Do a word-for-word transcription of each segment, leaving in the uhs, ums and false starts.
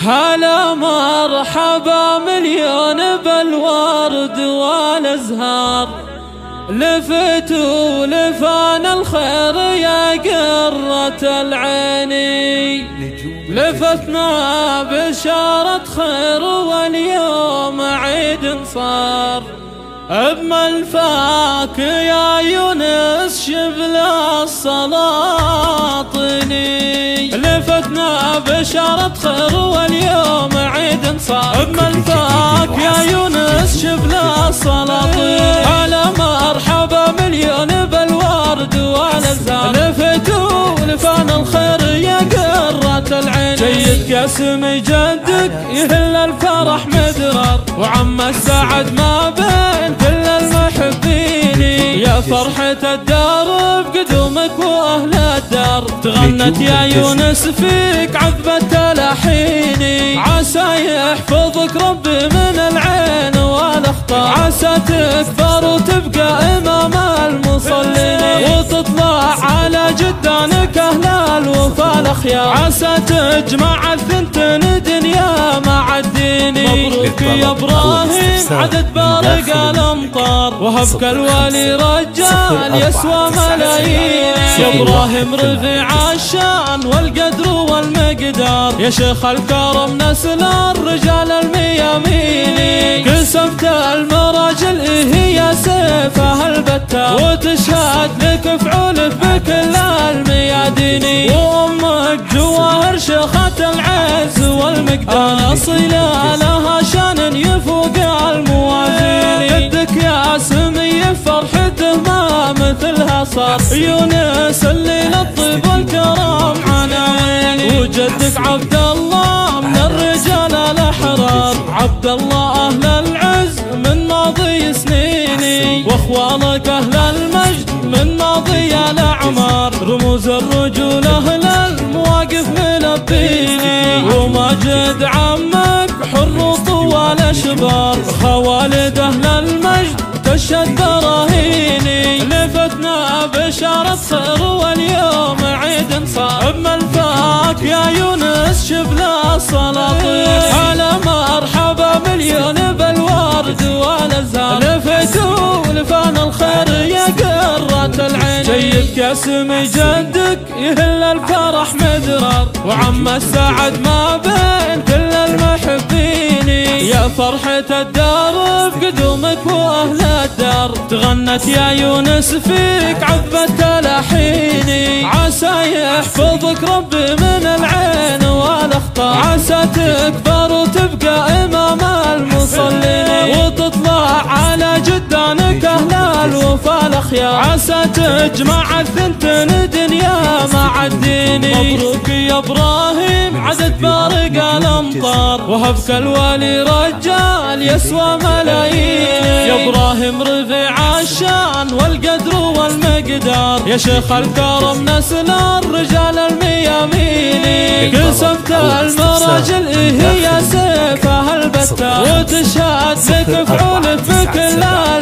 هلا مرحبا مليون بالورد والازهار، لفتوا لفان الخير يا قرة العيني، لفتنا بشارة خير واليوم عيد صار، أجمل فاك يا يونس شبل السلاطيني، لفتنا بشارة خير واليوم عيد صار، أجمل فاك يا يونس شبل السلاطيني، هلا مرحبا مليون بالورد والازهار، لفتوا لفان الخير يا قرة العين، جيد قاسم جدك يهل الفرح مدرار، وعم السعد ما بين كل المحبين، يا فرحة الدار بقدومك واهل الدار، تغنت يا يونس فيك عذبة تلاحيني، عسى يحفظك ربي من العين والاخطار، عسى تكبر وتبقى امام المصلين، وتطلع على جدانك اهل الوفا الاخيار، عسى تجمع الثنتين دنيا مع الدين، مبروك يا ابراهيم عدد بارق الامطار، وهبك الوالي رجال يسوى ملايين، يا ابراهيم رفيع الشان والقدر والمقدار، يا شيخ الكرم نسل الرجال الميامين، كسبت المراجل هي سيفها البتار، وتشهد لك فعولك بكل الميادين، وامك جواهر شيخة العز والمقدار، اصيله لها شان يفوق الموازين، يدك يا سمي فرحته ما مثلها صار، يونس اللي للطيب والكرم عناوين، وجدك عبد الله من الرجال الاحرار، عبد الله اهل العز من ماضي سنيني، واخوانك اهل المجد من ماضي الاعمار، رموز الرجولة اهل المواقف ملبيني، وماجد عمك حر طوال اشبار، خوالد اهل المجد تشهد براهيني، لفتنا بشارة خير واليوم عيد صار، أجمل فاك يا يونس شبل السلاطين، هلا مرحبا مليون بالورد والازهار، لفتوا لفان الخير يا قرة العين، جيد قاسم جدك يهل الفرح مدرار، وعم السعد ما بين كل المحبين، يا فرحة الدار بقدومك واهل الدار، تغنت يا يونس فيك عذبة تلاحيني، عسى يحفظك ربي من العين والاخطار، عسى تكبر وتبقى امام المصلين، وتطلع على جدانك اهل الوفا الاخيار، عسى تجمع الثنتين دنيا مع الدين، مبروك يا ابراهيم عدد بارق الامطار، وهبك الوالي رجال يسوى ملايين، يا ابراهيم رفيع الشان والقدر والمقدار، يا شيخ الكرم نسل الرجال الميامين، كسبت المراجل هي سيفها البتار، وتشهد لك فعولك بكل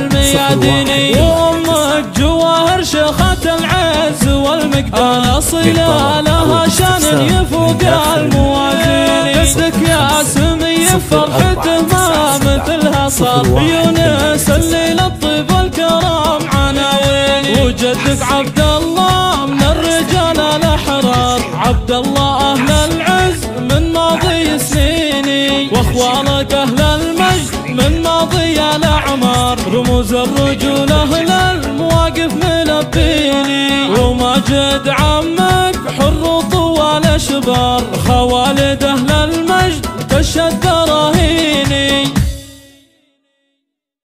الميادين، وامك جواهر شيخة العز والمقدار، اصيله لها شان يفوق الموازين، يدك يا سمي فرحته ما مثلها صار، يونس اللي للطيب والكرم عناوين، وجدك عبد الله من الرجال الاحرار، عبد الله اهل العز من ماضي سنيني، واخوانك اهل المجد من ماضي الاعمار، رموز الرجولة اهل المواقف ملبيني، وماجد عمك حر طوال اشبار، خوالد اهل المجد تشهد